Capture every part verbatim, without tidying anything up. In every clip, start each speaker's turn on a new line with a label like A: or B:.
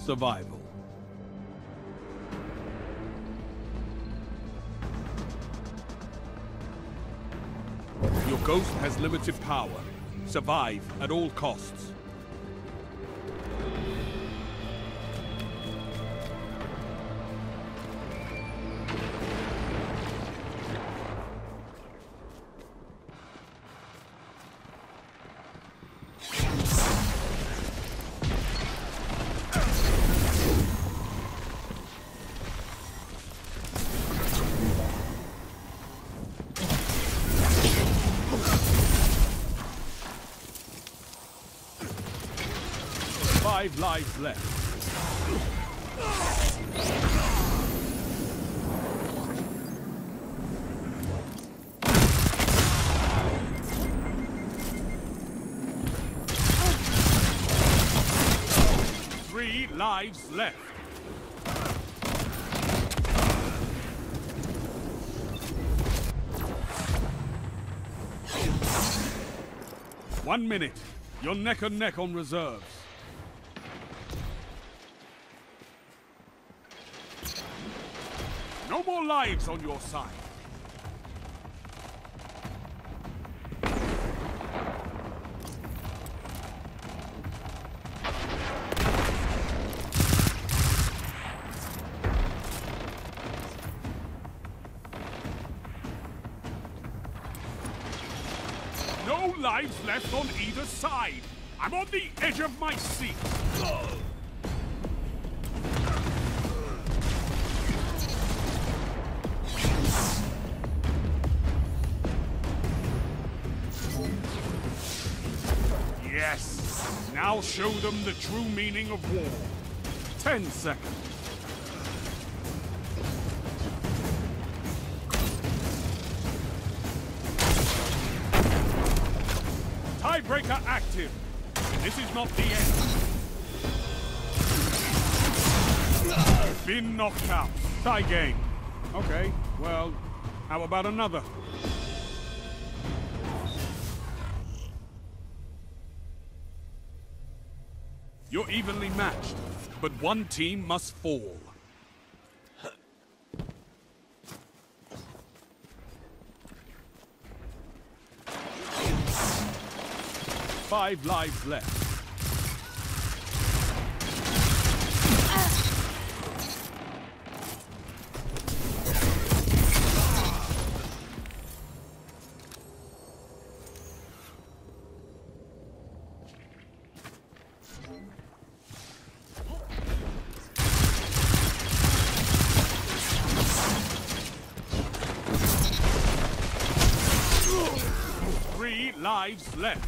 A: survival. Your ghost has limited power. Survive at all costs. Five lives left. Three lives left. One minute. You're neck and neck on reserves. No more lives on your side. No lives left on either side. I'm on the edge of my seat. Yes! Now show them the true meaning of war. Ten seconds. Tiebreaker active. This is not the end. You've been knocked out. Tie game. Okay, well, how about another? You're evenly matched, but one team must fall. Five lives left. Three lives left.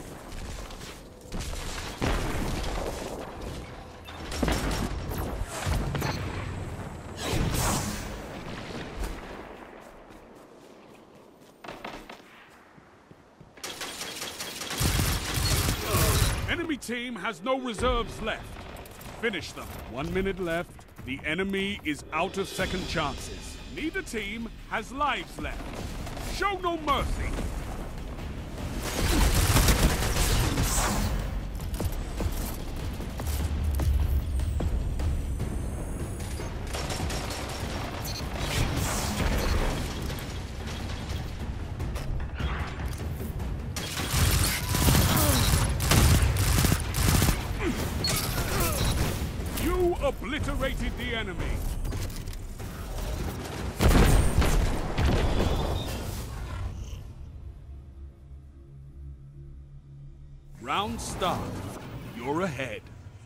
A: Enemy team has no reserves left. Finish them. One minute left. The enemy is out of second chances. Neither team has lives left. Show no mercy. You obliterated the enemy. Round start. You're ahead.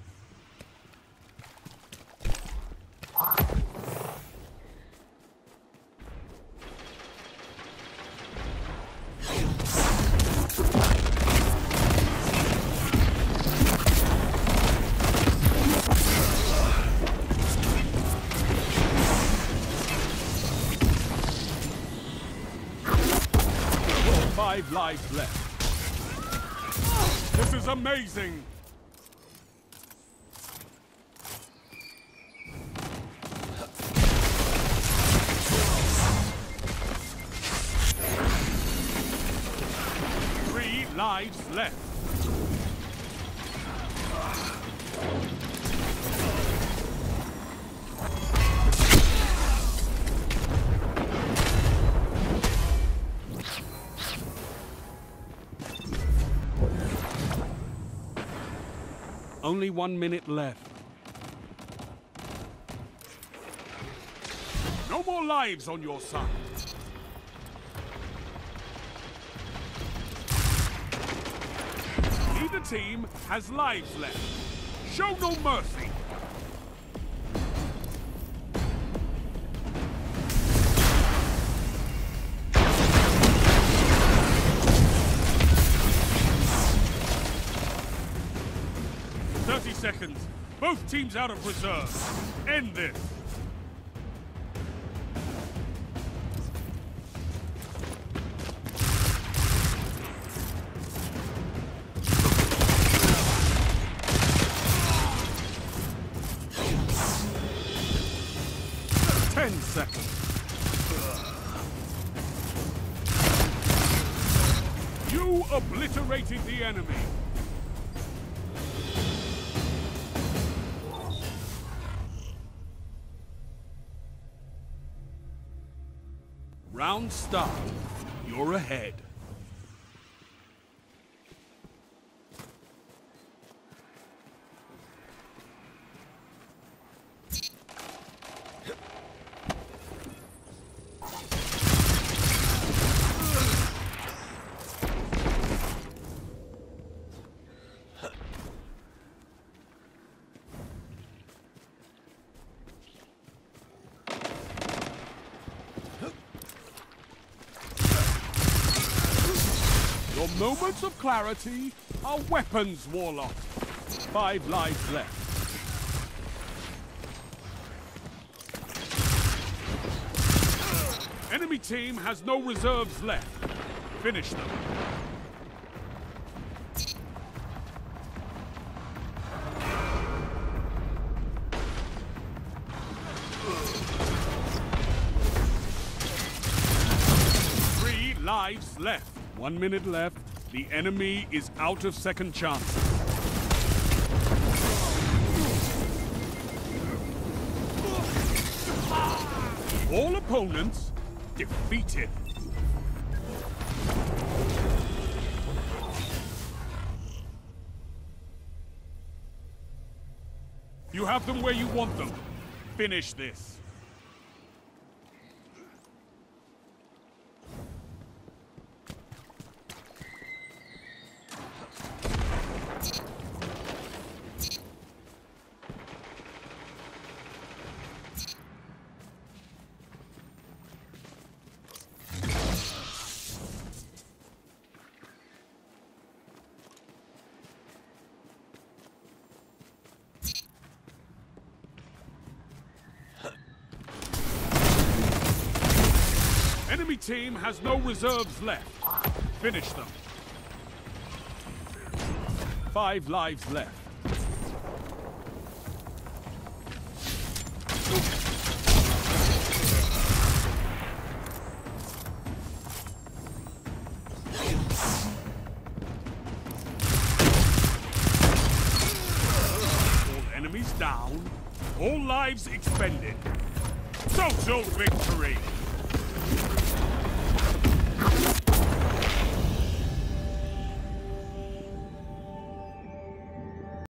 A: Five lives left. This is amazing! Three lives left. Only one minute left. No more lives on your side. Neither team has lives left. Show no mercy. thirty seconds. Both teams out of reserve. End this. Ten seconds. You obliterated the enemy. Round start. You're ahead. Your moments of clarity are weapons, Warlock. Five lives left. Enemy team has no reserves left. Finish them. Three lives left. One minute left. The enemy is out of second chances. All opponents defeated. You have them where you want them. Finish this. Enemy team has no reserves left. Finish them. Five lives left. All enemies down. All lives expended. Total victory!